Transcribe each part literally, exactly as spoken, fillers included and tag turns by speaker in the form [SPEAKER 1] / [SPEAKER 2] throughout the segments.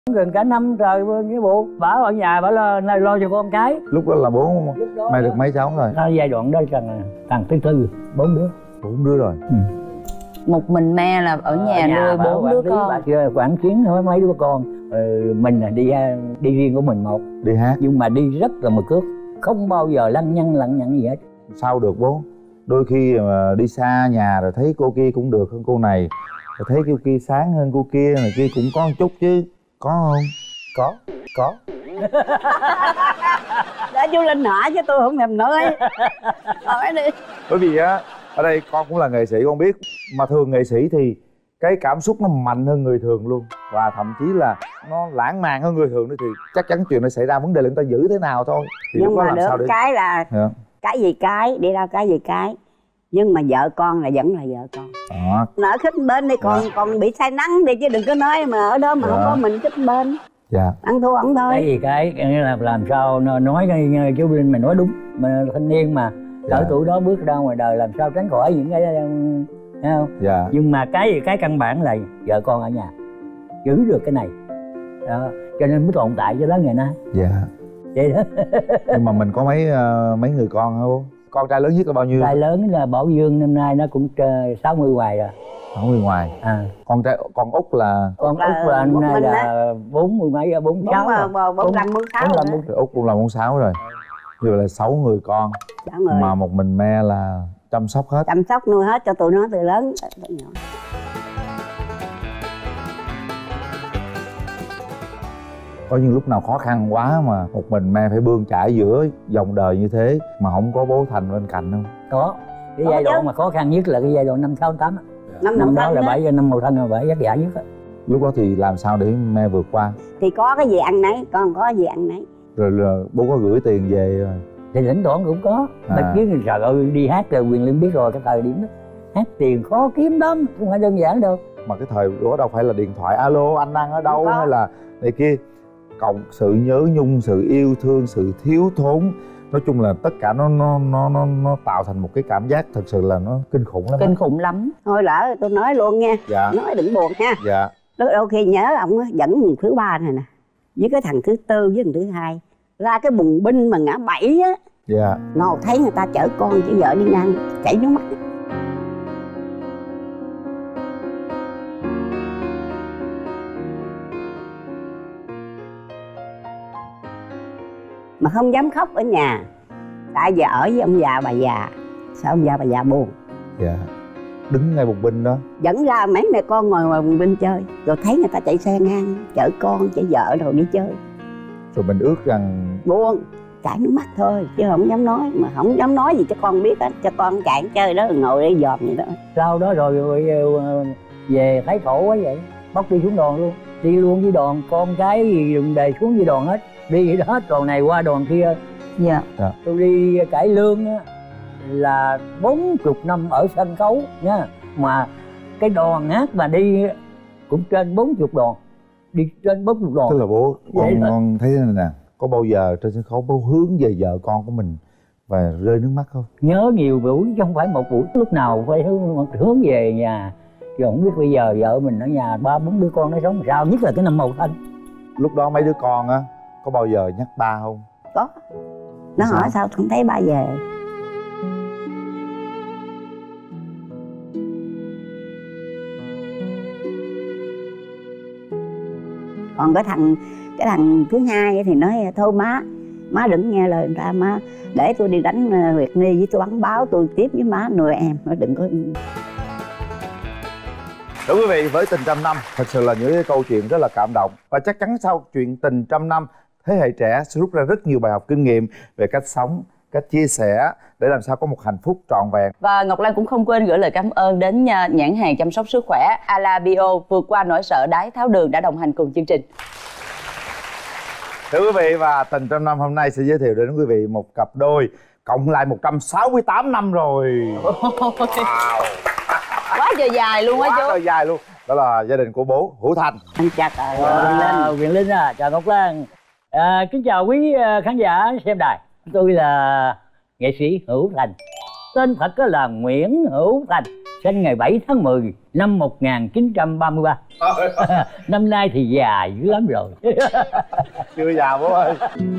[SPEAKER 1] gần cả năm trời với bộ bà ở nhà bà lo lo cho con cái.
[SPEAKER 2] Lúc đó là bố mày được mấy cháu rồi?
[SPEAKER 1] Đó, giai đoạn đó thằng thằng thứ tư bốn đứa.
[SPEAKER 2] Bốn đứa rồi.
[SPEAKER 1] Ừ.
[SPEAKER 3] Một mình Me là ở nhà, nhà nuôi bốn đứa con.
[SPEAKER 1] Bà chưa quản kiến thôi mấy đứa con. Ừ, mình là đi đi riêng của mình một.
[SPEAKER 2] Đi hát.
[SPEAKER 1] Nhưng mà đi rất là mực cước, không bao giờ lăng nhăng lăng nhăng gì hết.
[SPEAKER 2] Sao được bố? Đôi khi mà đi xa nhà rồi thấy cô kia cũng được hơn cô này, rồi thấy cô kia sáng hơn cô kia, này kia cũng có một chút chứ, có không?
[SPEAKER 1] Có, có.
[SPEAKER 3] Để chú Linh hỏi chứ tôi không thèm nói. Hỏi đi.
[SPEAKER 2] Bởi vì á, ở đây con cũng là nghệ sĩ, con biết mà thường nghệ sĩ thì cái cảm xúc nó mạnh hơn người thường luôn, và thậm chí là nó lãng mạn hơn người thường nữa, thì chắc chắn chuyện nó xảy ra vấn đề là người ta giữ thế nào thôi. Thì
[SPEAKER 3] nhưng mà được
[SPEAKER 2] để...
[SPEAKER 3] cái là yeah. Cái gì cái đi đâu cái gì cái, nhưng mà vợ con là vẫn là vợ con.
[SPEAKER 2] Đó.
[SPEAKER 3] Nở khích bên đi, còn yeah. còn bị say nắng đi chứ đừng có nói mà ở đó mà yeah. không có mình khích bên. Dạ. Ăn thua ổng thôi.
[SPEAKER 1] Cái gì cái là làm sao nói cái chú Linh mày nói đúng, mà thanh niên mà dạ. Ở tuổi đó bước ra ngoài đời làm sao tránh khỏi những cái thấy không? Dạ. Nhưng mà cái gì cái căn bản là vợ con ở nhà giữ được cái này đó, cho nên mới tồn tại cho đến ngày nay.
[SPEAKER 2] Dạ.
[SPEAKER 1] Vậy đó.
[SPEAKER 2] Nhưng mà mình có mấy uh, mấy người con hả bố? Con trai lớn nhất là bao nhiêu?
[SPEAKER 1] Trai lớn là Bảo Dương, năm nay nó cũng sáu mươi ngoài rồi.
[SPEAKER 2] sáu mươi ngoài. À. Con trai con út là
[SPEAKER 1] con út là anh nay là bốn mươi mấy, bốn sáu rồi.
[SPEAKER 3] bốn năm bốn sáu rồi.
[SPEAKER 2] Út cũng là bốn sáu rồi. Như vậy là sáu người con. Người. Mà một mình Me là chăm sóc hết.
[SPEAKER 3] Chăm sóc nuôi hết cho tụi nó từ lớn tới nhỏ.
[SPEAKER 2] Có những lúc nào khó khăn quá mà một mình Me phải bươn chải giữa dòng đời như thế mà không có bố Thành bên cạnh không?
[SPEAKER 1] Có. Cái có giai đoạn chứ. Mà khó khăn nhất là cái giai đoạn năm sáu tám.
[SPEAKER 3] Năm,
[SPEAKER 1] năm đó là bảy năm màu thanh là bảy vất vả nhất á.
[SPEAKER 2] Lúc đó thì làm sao để Me vượt qua?
[SPEAKER 3] Thì có cái gì ăn nấy, con có gì ăn nấy.
[SPEAKER 2] Rồi là bố có gửi tiền về rồi.
[SPEAKER 1] Thì thỉnh thoảng cũng có. À. Mà chứ trời ơi đi hát rồi Quyền Linh biết rồi cái thời điểm đó. Hát tiền khó kiếm lắm, không phải đơn giản đâu.
[SPEAKER 2] Mà cái thời đó đâu phải là điện thoại alo anh đang ở đâu hay là này kia. Cộng sự nhớ nhung, sự yêu thương, sự thiếu thốn, nói chung là tất cả nó nó nó nó nó tạo thành một cái cảm giác thật sự là nó kinh khủng lắm.
[SPEAKER 3] Kinh khủng lắm. Thôi lỡ tôi nói luôn nha. Dạ. Nói đừng buồn ha.
[SPEAKER 2] Dạ.
[SPEAKER 3] Đôi khi nhớ ông dẫn thứ ba này nè, với cái thằng thứ tư với thằng thứ hai ra cái bùng binh mà ngã bảy á. Dạ. Ngồi thấy người ta chở con chở vợ đi ngang chảy nước mắt. Mà không dám khóc ở nhà, tại vì ở với ông già bà già, sao ông già bà già buồn.
[SPEAKER 2] Dạ. Đứng ngay bùng binh đó
[SPEAKER 3] dẫn ra mấy mẹ con ngồi ngoài bùng binh chơi, rồi thấy người ta chạy xe ngang chở con chở vợ rồi đi chơi,
[SPEAKER 2] rồi mình ước rằng
[SPEAKER 3] buồn chảy nước mắt thôi chứ không dám nói. Mà không dám nói gì cho con biết hết, cho con chạy chơi đó ngồi để dòm vậy đó.
[SPEAKER 1] Sau đó rồi, rồi về thấy khổ quá vậy bóc đi xuống đòn luôn, đi luôn với đoàn, con cái gì đừng đề xuống với đoàn hết, đi vậy đó hết, đoàn này qua đoàn kia. Dạ. Dạ. Tôi đi cải lương á là bốn chục năm ở sân khấu nha, mà cái đoàn hát mà đi cũng trên bốn chục đoàn, đi trên bốn chục đoàn.
[SPEAKER 2] Tức là bố con, con thấy thế này nè, có bao giờ trên sân khấu bố hướng về vợ con của mình và rơi nước mắt không?
[SPEAKER 1] Nhớ nhiều buổi chứ không phải một buổi, lúc nào phải hướng, hướng về nhà. Chứ không biết bây giờ vợ mình ở nhà ba bốn đứa con nó sống sao, nhất là cái năm màu thanh.
[SPEAKER 2] Lúc đó mấy đứa con á có bao giờ nhắc ba không?
[SPEAKER 3] Có. Nó sao? Hỏi sao không thấy ba về. Còn cái thằng cái thằng thứ hai thì nói thôi má, má đừng nghe lời người ta, má để tôi đi đánh Nguyệt Ni với tôi bắn báo, tôi tiếp với má nuôi em, nó đừng có.
[SPEAKER 2] Thưa quý vị, với Tình Trăm Năm thật sự là những cái câu chuyện rất là cảm động, và chắc chắn sau chuyện Tình Trăm Năm thế hệ trẻ sẽ rút ra rất nhiều bài học kinh nghiệm về cách sống, cách chia sẻ để làm sao có một hạnh phúc trọn vẹn.
[SPEAKER 4] Và Ngọc Lan cũng không quên gửi lời cảm ơn đến nhãn hàng chăm sóc sức khỏe Alabio vượt qua nỗi sợ đái tháo đường đã đồng hành cùng chương trình.
[SPEAKER 2] Thưa quý vị, và Tình Trăm Năm hôm nay sẽ giới thiệu đến quý vị một cặp đôi cộng lại một trăm sáu mươi tám năm rồi. Wow.
[SPEAKER 4] Quá trời dài luôn á chú.
[SPEAKER 2] Quá trời dài luôn. Đó là gia đình của bố Hữu Thành.
[SPEAKER 3] Anh chào Quyền Linh.
[SPEAKER 1] Quyền Linh à, chào Ngọc Lan. À, kính chào quý khán giả xem đài. Tôi là nghệ sĩ Hữu Thành. Tên thật là Nguyễn Hữu Thành, sinh ngày bảy tháng mười năm một nghìn chín trăm ba mươi ba. Năm nay thì già dữ lắm rồi.
[SPEAKER 2] Chưa già bố ơi.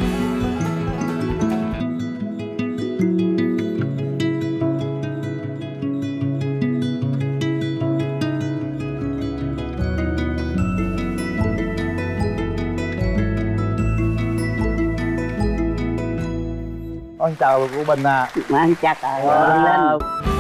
[SPEAKER 2] Con chào cô Bình à.
[SPEAKER 3] Anh chào trời lên.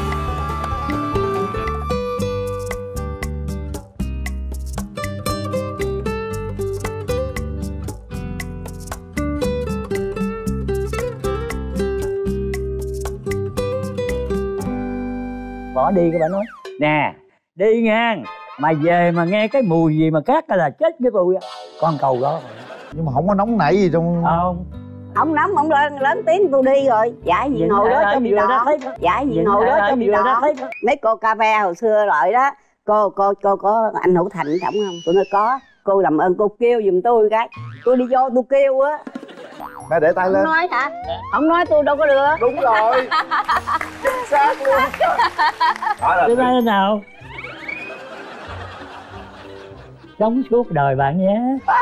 [SPEAKER 1] Bỏ đi các bạn nói nè, đi ngang mà về mà nghe cái mùi gì mà khác là chết với tôi á. Con cầu đó
[SPEAKER 2] Nhưng mà không có nóng nảy gì trong.
[SPEAKER 1] không.
[SPEAKER 3] Ông nắm ông lên lớn tiếng tôi đi rồi. Dạ gì ngồi đó cho bị đỏ. Dạ gì ngồi đó cho bị đỏ. Mấy cô cà phê hồi xưa lợi đó. Cô cô cô có anh Hữu Thành trọng không? Tôi nói có. Cô làm ơn cô kêu giùm tôi cái. Tôi đi vô tôi kêu á.
[SPEAKER 2] Mẹ để tay lên.
[SPEAKER 3] Ông nói hả? Ông nói tôi đâu có được.
[SPEAKER 2] Đúng rồi. Chính xác luôn. Đó là
[SPEAKER 1] Đưa tay lên nào. Sống suốt đời bạn nhé.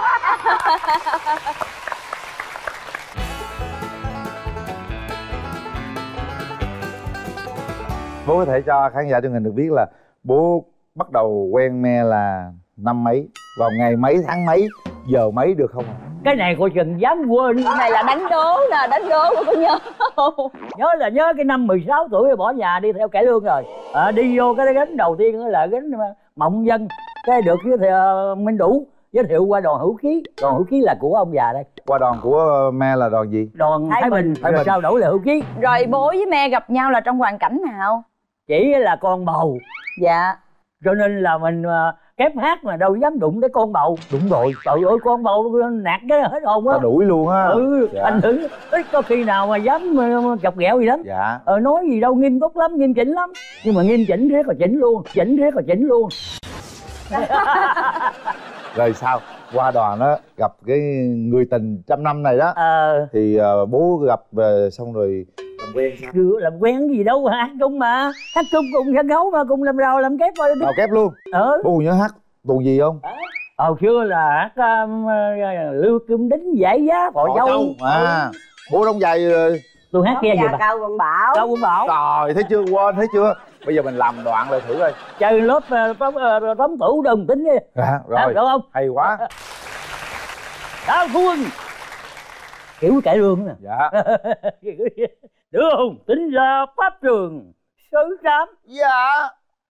[SPEAKER 2] Bố có thể cho khán giả truyền hình được biết là bố bắt đầu quen Me là năm mấy, vào ngày mấy, tháng mấy, giờ mấy được không?
[SPEAKER 1] Cái này cô chừng dám quên.
[SPEAKER 4] Cái này là đánh đố nè, đánh đố mà có nhớ không?
[SPEAKER 1] Nhớ là nhớ cái năm mười sáu tuổi bỏ nhà đi theo cải lương rồi. À, đi vô cái gánh đầu tiên là gánh Mộng Dân. Cái được với uh, Minh Đủ giới thiệu qua đoàn Hữu Khí. Đoàn Hữu Khí là của ông già đây.
[SPEAKER 2] Qua đoàn của Me là đoàn gì?
[SPEAKER 1] Đoàn Thái, Thái Bình, Thái Bình. Sao đổi là Hữu Khí.
[SPEAKER 4] Rồi bố với Me gặp nhau là trong hoàn cảnh nào?
[SPEAKER 1] Chỉ là con bầu.
[SPEAKER 4] Dạ.
[SPEAKER 1] Cho nên là mình uh, kép hát mà đâu dám đụng cái con bầu.
[SPEAKER 2] Đúng rồi.
[SPEAKER 1] Trời ơi con bầu nạt cái hết hồn á.
[SPEAKER 2] Ta đuổi luôn á.
[SPEAKER 1] Ừ,
[SPEAKER 2] dạ.
[SPEAKER 1] Anh thử ít có khi nào mà dám uh, chọc ghẹo gì lắm.
[SPEAKER 2] Dạ.
[SPEAKER 1] Ờ nói gì đâu nghiêm túc lắm, nghiêm chỉnh lắm. Nhưng mà nghiêm chỉnh riết là chỉnh luôn, chỉnh riết là chỉnh luôn.
[SPEAKER 2] Rồi sao? Qua đoàn đó gặp cái người tình trăm năm này đó.
[SPEAKER 1] Ờ.
[SPEAKER 2] Thì uh, bố gặp về xong rồi làm quen sao?
[SPEAKER 1] Chưa làm quen gì đâu, hát chung mà. Hát chung cùng sân khấu mà, cùng làm rào làm kép thôi.
[SPEAKER 2] Rào kép luôn.
[SPEAKER 1] Ừ.
[SPEAKER 2] Bố còn nhớ hát tuồng gì không?
[SPEAKER 1] Hồi xưa là hát um, Lưu Kim Đính Giải Giá Phò Châu. Châu
[SPEAKER 2] À. Ừ. Bố đóng vai uh...
[SPEAKER 1] tôi hát kia gì bà?
[SPEAKER 3] Cao Quân Bảo.
[SPEAKER 1] Cao Quân Bảo.
[SPEAKER 2] Trời, thấy chưa, quên thấy chưa? Bây giờ mình làm đoạn lại thử coi.
[SPEAKER 1] Chơi lớp uh, tóm tủ đồng tính đi.
[SPEAKER 2] À, rồi.
[SPEAKER 1] Được không?
[SPEAKER 2] Hay quá.
[SPEAKER 1] Cao Quân. Kiểu cải lương nè.
[SPEAKER 2] Dạ.
[SPEAKER 1] Được không? Tính ra pháp trường sứ trám.
[SPEAKER 2] Dạ.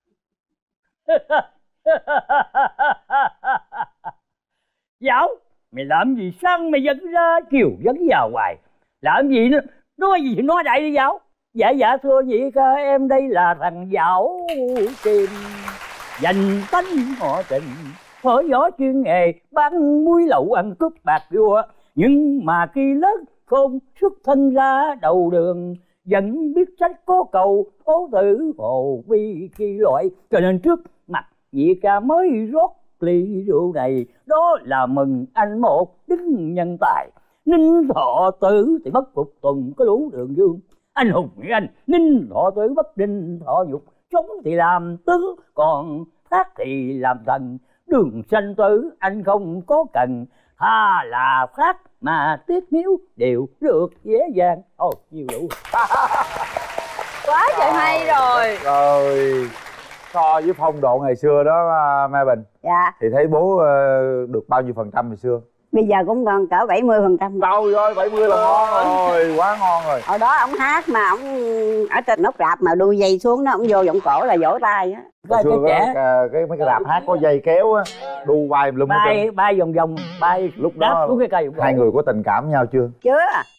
[SPEAKER 1] Dạo mày làm gì sáng mày dẫn ra chiều dẫn vào hoài. Làm gì nữa? Nói gì thì nói đại đi Dạo. Dạ dạ thưa nhị ca, em đây là thằng Dạo tìm dành tánh họ tình, thổi gió chuyên nghề bán muối lậu ăn cướp bạc vua. Nhưng mà khi lớn khôn xuất thân ra đầu đường, vẫn biết sách có cầu thố tử hồ vi kỳ loại. Cho nên trước mặt nhị ca mới rót ly rượu này, đó là mừng anh một đứng nhân tài. Ninh Thọ Tử thì bất phục tùng có lũ đường dương, anh hùng như anh Ninh Thọ Tử bất Ninh Thọ Nhục, sống thì làm tứ còn thác thì làm thần. Đường Sanh Tử anh không có cần, tha là khác mà tiết miếu đều được dễ dàng. Ôi nhiều đủ.
[SPEAKER 4] Quá trời hay rồi.
[SPEAKER 2] Rồi so với phong độ ngày xưa đó Mai Bình.
[SPEAKER 3] Dạ.
[SPEAKER 2] Thì thấy bố được bao nhiêu phần trăm ngày xưa?
[SPEAKER 3] Bây giờ cũng còn cỡ bảy mươi phần trăm.
[SPEAKER 2] Đâu rồi, bảy mươi là ngon rồi, quá ngon rồi.
[SPEAKER 3] Hồi đó ông hát mà ông ở trên nóc rạp mà đuôi dây xuống đó, ông vô giọng cổ là vỗ tay á.
[SPEAKER 2] Hồi xưa cái, cái, cái mấy cái rạp hát có dây kéo á, đu vai lum
[SPEAKER 1] bay bay vòng vòng bay
[SPEAKER 2] lúc đó
[SPEAKER 1] xuống cái cây.
[SPEAKER 2] Hai người có tình cảm với nhau chưa?
[SPEAKER 3] Chưa.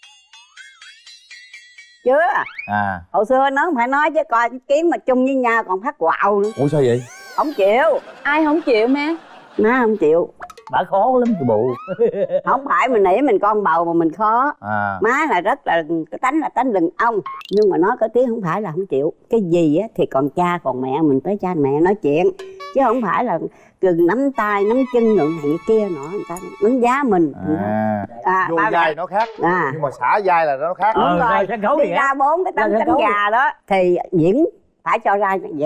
[SPEAKER 3] Chưa.
[SPEAKER 2] À.
[SPEAKER 3] Hồi xưa nó không phải nói chứ coi kiếm mà chung với nhau còn phát quạo nữa.
[SPEAKER 2] Ủa sao vậy?
[SPEAKER 3] Không chịu.
[SPEAKER 4] Ai không chịu Má?
[SPEAKER 3] Má không chịu.
[SPEAKER 1] Bà khó lắm cái bộ.
[SPEAKER 3] Không phải mình nể mình con bầu mà mình khó.
[SPEAKER 2] À.
[SPEAKER 3] Má là rất là cái tánh là tánh đàn ông, nhưng mà nói cái tiếng không phải là không chịu. Cái gì á thì còn cha còn mẹ mình tới cha mẹ nói chuyện, chứ không phải là gừng nắm tay nắm chân người này kia nọ, người ta đánh giá mình.
[SPEAKER 2] À,
[SPEAKER 3] à
[SPEAKER 2] vô vai nó khác.
[SPEAKER 3] À.
[SPEAKER 2] Nhưng mà xả vai là nó khác.
[SPEAKER 3] Đúng
[SPEAKER 1] ờ,
[SPEAKER 3] rồi,
[SPEAKER 1] sân khấu
[SPEAKER 3] đi ra bốn cái tấm cánh gà đó thì diễn phải cho ra vẽ.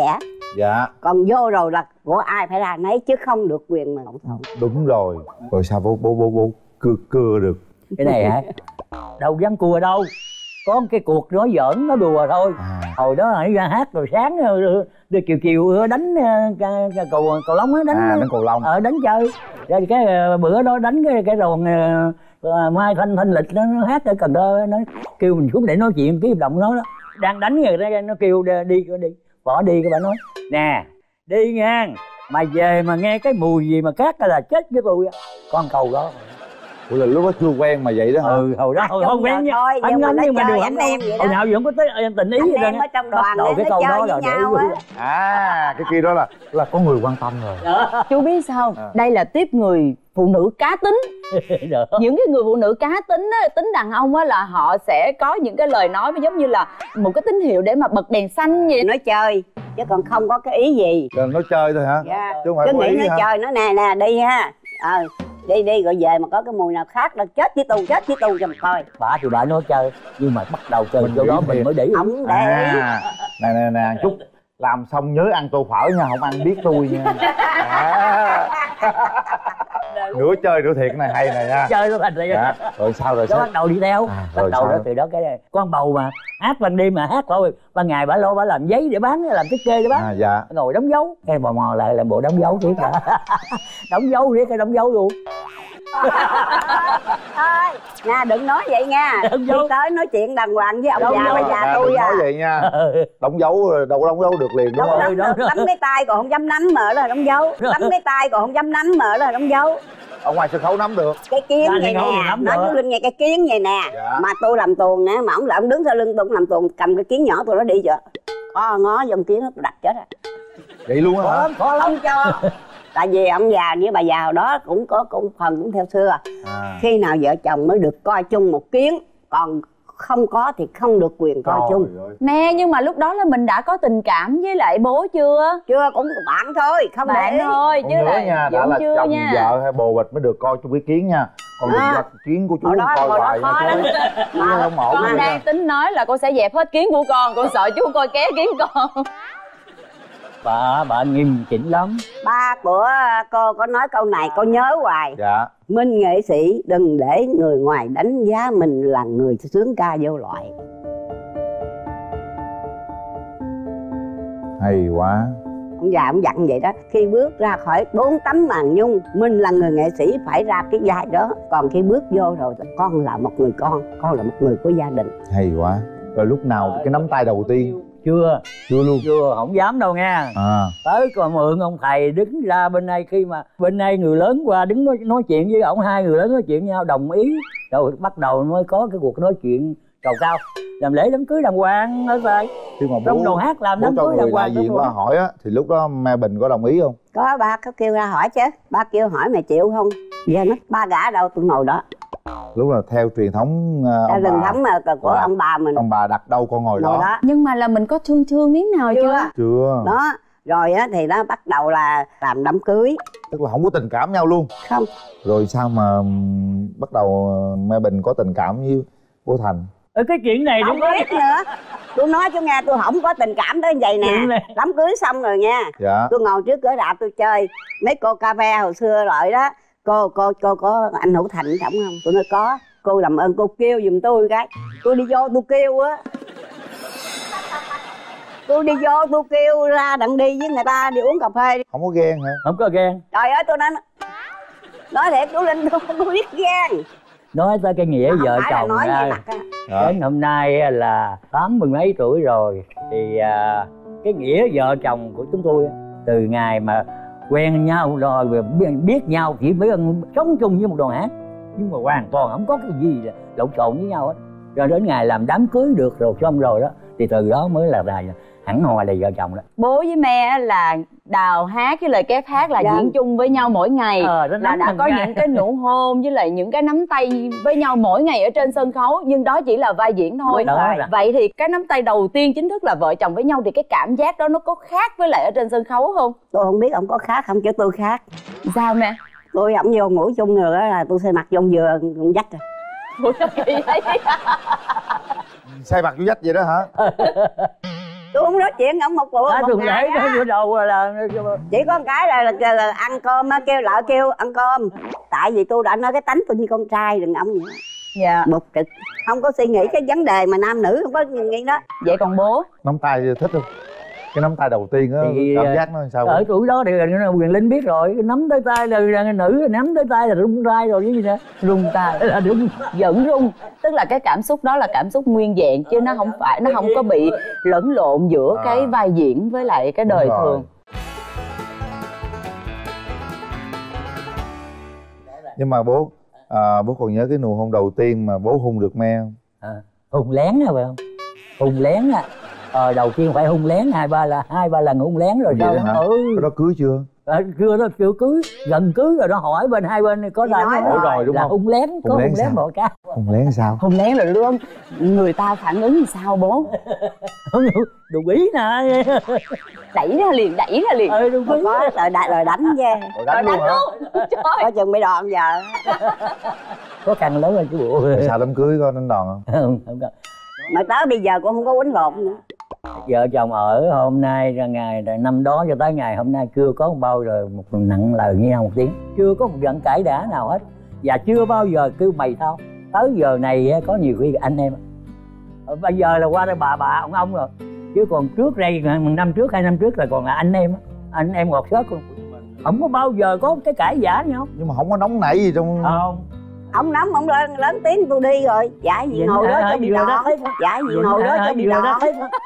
[SPEAKER 2] Dạ.
[SPEAKER 3] Còn vô rồi là của ai phải ra nấy chứ không được quyền mà lộn xộn.
[SPEAKER 2] Đúng rồi. Rồi sao bố bố bố bố cưa cưa được?
[SPEAKER 1] Cái này hả? Đâu dám cua đâu. Có cái cuộc nói giỡn, nó đùa thôi. À. Hồi đó hãy ra hát rồi sáng rồi chiều chiều đánh cầu cầu lông á, đánh
[SPEAKER 2] à, đánh cầu lông.
[SPEAKER 1] Ở đánh chơi. Rồi cái bữa đó đánh cái cái đòn Mai Thanh Thanh Lịch nó, nó hát ở Cần Thơ, nó kêu mình xuống để nói chuyện ký hợp đồng nó đó. Đang đánh người ta nó kêu đi đi đi bỏ đi, các bạn nói nè đi ngang mà về mà nghe cái mùi gì mà khác là chết với tôi con cầu đó.
[SPEAKER 2] Ủa là lúc đó chưa quen mà vậy đó hả?
[SPEAKER 1] Ừ, hồi đó
[SPEAKER 3] à,
[SPEAKER 1] hồi không quen nha.
[SPEAKER 3] Thôi,
[SPEAKER 1] anh ngắm nhưng mà được
[SPEAKER 3] anh em vậy đó.
[SPEAKER 1] Hồi nào giờ không có tới em tình ý
[SPEAKER 3] anh
[SPEAKER 1] gì
[SPEAKER 3] em ở trong đoàn
[SPEAKER 1] đầu cái câu đó là để
[SPEAKER 2] à cái kia đó là là có người quan tâm rồi
[SPEAKER 4] đó. Chú biết sao à. Đây là tiếp người phụ nữ cá tính. Những cái người phụ nữ cá tính á, tính đàn ông á là họ sẽ có những cái lời nói giống như là một cái tín hiệu để mà bật đèn xanh vậy.
[SPEAKER 3] Nói chơi chứ còn không có cái ý gì.
[SPEAKER 2] Rồi nói chơi thôi hả?
[SPEAKER 3] Dạ.
[SPEAKER 2] Chứ không phải
[SPEAKER 3] cứ nghĩ nói
[SPEAKER 2] hả?
[SPEAKER 3] chơi, nói nè nè đi ha. Ờ đi đi rồi về mà có cái mùi nào khác là chết với tù, chết với tù cho mà coi.
[SPEAKER 1] Bà thì bà nói chơi nhưng mà bắt đầu chơi vô đó mình mới để ý.
[SPEAKER 3] Không để ý.
[SPEAKER 2] À, nè nè nè chút làm xong nhớ ăn tô phở nha, không ăn biết tôi nha. À. Nửa chơi nửa thiệt này hay này nha.
[SPEAKER 1] Chơi nó thành vậy.
[SPEAKER 2] Dạ. Rồi sao rồi sao?
[SPEAKER 1] Bắt đầu đi theo. À, bắt đầu đó từ đó cái này. Con bầu mà hát ban đêm mà hát thôi, ban ngày bả lo bả làm giấy để bán, làm cái kê để bán.
[SPEAKER 2] À, dạ.
[SPEAKER 1] Ngồi đóng dấu, cái bò mò lại làm bộ đóng dấu tiếp cả. Đóng dấu riết cái đóng dấu luôn.
[SPEAKER 3] Thôi nha, đừng nói vậy nha. Khi tới nói chuyện đàng hoàng với ông
[SPEAKER 1] đóng
[SPEAKER 3] già bà già tôi à.
[SPEAKER 2] Nói vậy nha. Đóng dấu đâu có đóng dấu được liền đúng
[SPEAKER 3] không?
[SPEAKER 2] Đóng,
[SPEAKER 3] đóng, đóng, đóng cái tay còn không dám nắm mở là đóng dấu. Đóng cái tay còn không dám nắm mở là đóng dấu.
[SPEAKER 2] Ở ngoài sân khấu nắm được.
[SPEAKER 3] Cái kiến vậy nè, nói với Linh nghe cái kiến vậy nè. Dạ. Mà tôi làm tuồng nè, mà ông là ông đứng sau lưng tôi làm tuồng, cầm cái kiến nhỏ tôi nó đi chưa. Có ngó dòng kiến nó đặt chết rồi.
[SPEAKER 2] Vậy luôn hả?
[SPEAKER 3] Có, có lắm cho. Tại vì ông già với bà già đó cũng có cũng phần cũng theo xưa. À. Khi nào vợ chồng mới được coi chung một kiến, còn không có thì không được quyền coi Trời chung
[SPEAKER 4] ơi. Mẹ nhưng mà lúc đó là mình đã có tình cảm với lại bố chưa?
[SPEAKER 3] Chưa, cũng bạn thôi, không
[SPEAKER 4] bạn
[SPEAKER 3] để
[SPEAKER 4] thôi chứ là
[SPEAKER 2] nha, đã là
[SPEAKER 4] chưa
[SPEAKER 2] chồng
[SPEAKER 4] nha.
[SPEAKER 2] Vợ hay bồ bịch mới được coi chung cái kiến nha. Còn đừng à. Kiến của chú
[SPEAKER 3] đó,
[SPEAKER 2] coi hoài nha chú.
[SPEAKER 4] Mà không ổn. Con đang tính nói là con sẽ dẹp hết kiến của con, con sợ chú coi ké kiến con.
[SPEAKER 1] Bà, bà nghiêm chỉnh lắm.
[SPEAKER 3] Ba của cô có nói câu này cô nhớ hoài.
[SPEAKER 2] Dạ.
[SPEAKER 3] Minh nghệ sĩ đừng để người ngoài đánh giá mình là người sướng ca vô loại.
[SPEAKER 2] Hay quá.
[SPEAKER 3] Ông già ông dặn vậy đó. Khi bước ra khỏi bốn tấm màn nhung, Minh là người nghệ sĩ phải ra cái vai đó. Còn khi bước vô rồi con là một người con, con là một người của gia đình.
[SPEAKER 2] Hay quá. Rồi lúc nào cái nắm tay đầu tiên?
[SPEAKER 1] Chưa.
[SPEAKER 2] Chưa luôn.
[SPEAKER 1] Chưa, không dám đâu nha. À. Tới còn mượn ông thầy đứng ra bên đây, khi mà bên đây người lớn qua đứng nói, nói chuyện với ổng, hai người lớn nói chuyện với nhau đồng ý. Rồi bắt đầu mới có cái cuộc nói chuyện cầu cao. Làm lễ đám cưới đàng hoàng ở đây.
[SPEAKER 2] Khi mà bố,
[SPEAKER 1] trong đoàn hát làm đám cưới đàng hoàng.
[SPEAKER 2] Đại diện qua hỏi á, thì lúc đó Mai Bình có đồng ý không?
[SPEAKER 3] Có, ba có kêu ra hỏi chứ. Ba kêu hỏi mày chịu không? Giờ nó ba gã đâu tôi ngồi đó.
[SPEAKER 2] Lúc là theo truyền thống uh,
[SPEAKER 3] ông truyền thống của à, ông bà mình.
[SPEAKER 2] Ông bà đặt đâu con ngồi, ngồi đó. đó.
[SPEAKER 4] Nhưng mà là mình có thương thương miếng nào chưa? Chưa.
[SPEAKER 2] Chưa.
[SPEAKER 3] Đó. Rồi á thì nó bắt đầu là làm đám cưới.
[SPEAKER 2] Tức là không có tình cảm nhau luôn.
[SPEAKER 3] Không.
[SPEAKER 2] Rồi sao mà bắt đầu Mai Bình có tình cảm với bố Thành?
[SPEAKER 1] Ở cái chuyện này
[SPEAKER 3] không biết nữa. Tôi nói cho nghe, tôi không có tình cảm tới vậy nè. Đám cưới xong rồi nha. Dạ. Tôi ngồi trước cửa rạp tôi chơi mấy cô cà ve hồi xưa rồi đó. Cô cô cô có anh Hữu Thành trọng không? Tôi nói có. Cô làm ơn cô kêu giùm tôi cái. Tôi đi vô tôi kêu á. Tôi đi vô tôi kêu ra đặng đi với người ta đi uống cà phê.
[SPEAKER 2] Không có ghen hả?
[SPEAKER 1] Không có ghen.
[SPEAKER 3] Trời ơi tôi nói nói thiệt chú Linh tôi không có biết ghen.
[SPEAKER 1] Nói tới cái nghĩa vợ chồng ra, đến hôm nay là tám mươi mấy tuổi rồi thì à, cái nghĩa vợ chồng của chúng tôi từ ngày mà quen nhau rồi biết nhau chỉ biết sống chung với một đoàn hát nhưng mà hoàn toàn không có cái gì là lộn xộn với nhau hết, rồi đến ngày làm đám cưới được rồi xong rồi đó thì từ đó mới là là hẳn hò là vợ chồng đó.
[SPEAKER 4] Bố với mẹ là đào hát với lời kép hát là dạ. diễn chung với nhau mỗi ngày ờ, là đã có những cái nụ hôn với lại những cái nắm tay với nhau mỗi ngày ở trên sân khấu, nhưng đó chỉ là vai diễn thôi. Đó, vậy thì cái nắm tay đầu tiên chính thức là vợ chồng với nhau thì cái cảm giác đó nó có khác với lại ở trên sân khấu không?
[SPEAKER 3] Tôi không biết ông có khác không chứ tôi khác.
[SPEAKER 4] Sao nè?
[SPEAKER 3] Tôi ổng vô ngủ chung rồi đó là tôi xây mặt vô vừa cũng dắt rồi.
[SPEAKER 2] Xây mặt vô dách vậy đó hả?
[SPEAKER 3] Tôi không nói chuyện ông một bữa
[SPEAKER 1] à,
[SPEAKER 3] một
[SPEAKER 1] tuần lễ bữa đầu là
[SPEAKER 3] chỉ có một cái là, là, là, là ăn cơm á, kêu lỡ kêu ăn cơm. Tại vì tôi đã nói cái tánh tôi như con trai đừng ông nữa.
[SPEAKER 4] Dạ.
[SPEAKER 3] Một trực không có suy nghĩ cái vấn đề mà nam nữ không có nghĩ đó.
[SPEAKER 4] Vậy còn bố?
[SPEAKER 2] Nắm tay thích không? Cái nắm tay đầu tiên á, cảm giác nó làm sao?
[SPEAKER 1] Ở tuổi đó thì Quyền Linh biết rồi, nắm tới tay là, là nữ, nắm tới tay là rung tay rồi, cái gì đó rung tay là đúng,
[SPEAKER 4] vẫn rung. Tức là cái cảm xúc đó là cảm xúc nguyên vẹn chứ nó không phải, nó không có bị lẫn lộn giữa à. cái vai diễn với lại cái đời thường.
[SPEAKER 2] Nhưng mà bố à, bố còn nhớ cái nụ hôn đầu tiên mà bố hôn được me không?
[SPEAKER 1] À, hôn lén à phải không? Hôn lén à. Ờ, đầu tiên phải hôn lén hai ba là hai ba lần hôn lén rồi
[SPEAKER 2] sao?
[SPEAKER 1] Ừ.
[SPEAKER 2] Cái đó cưới chưa?
[SPEAKER 1] À, chưa đó, chưa cưới, gần cưới rồi nó hỏi bên hai bên có là
[SPEAKER 2] nói rồi, rồi đúng
[SPEAKER 1] là
[SPEAKER 2] không?
[SPEAKER 1] hôn lén, có hôn lén, lén một cái.
[SPEAKER 2] Hôn lén sao?
[SPEAKER 4] Hôn lén rồi luôn, người ta phản ứng làm sao bố?
[SPEAKER 1] Đụng ý nè.
[SPEAKER 4] Đẩy ra liền, đẩy ra liền.
[SPEAKER 3] Ừ, đúng có rồi đánh rồi đánh nha.
[SPEAKER 2] Rồi đánh,
[SPEAKER 4] rồi
[SPEAKER 2] luôn,
[SPEAKER 4] đánh luôn. Trời.
[SPEAKER 3] Có chừng bị đòn giờ.
[SPEAKER 1] Khó khăn lớn rồi chứ bộ.
[SPEAKER 2] Sao đám cưới có đánh đòn không?
[SPEAKER 1] Không, không có.
[SPEAKER 3] Mà tới bây giờ cũng không có quýnh lộn nữa.
[SPEAKER 1] Vợ chồng ở hôm nay ra ngày năm đó cho tới ngày hôm nay chưa có một bao giờ một nặng lời với nhau một tiếng, chưa có một trận cãi đả nào hết, và chưa bao giờ kêu mày tao. Tới giờ này có nhiều khi anh em, bây giờ là qua đây bà bà ông ông rồi, chứ còn trước đây một năm trước hai năm trước là còn là anh em, anh em ngọt xớt, không có bao giờ có cái cãi vã nhau.
[SPEAKER 2] Nhưng mà không có nóng nảy gì trong
[SPEAKER 1] không.
[SPEAKER 3] Ông nắm ông lên lớn tiếng tôi đi rồi dạ gì vậy ngồi đó cho bị đỏ, dạ gì ngồi đó cho bị đỏ.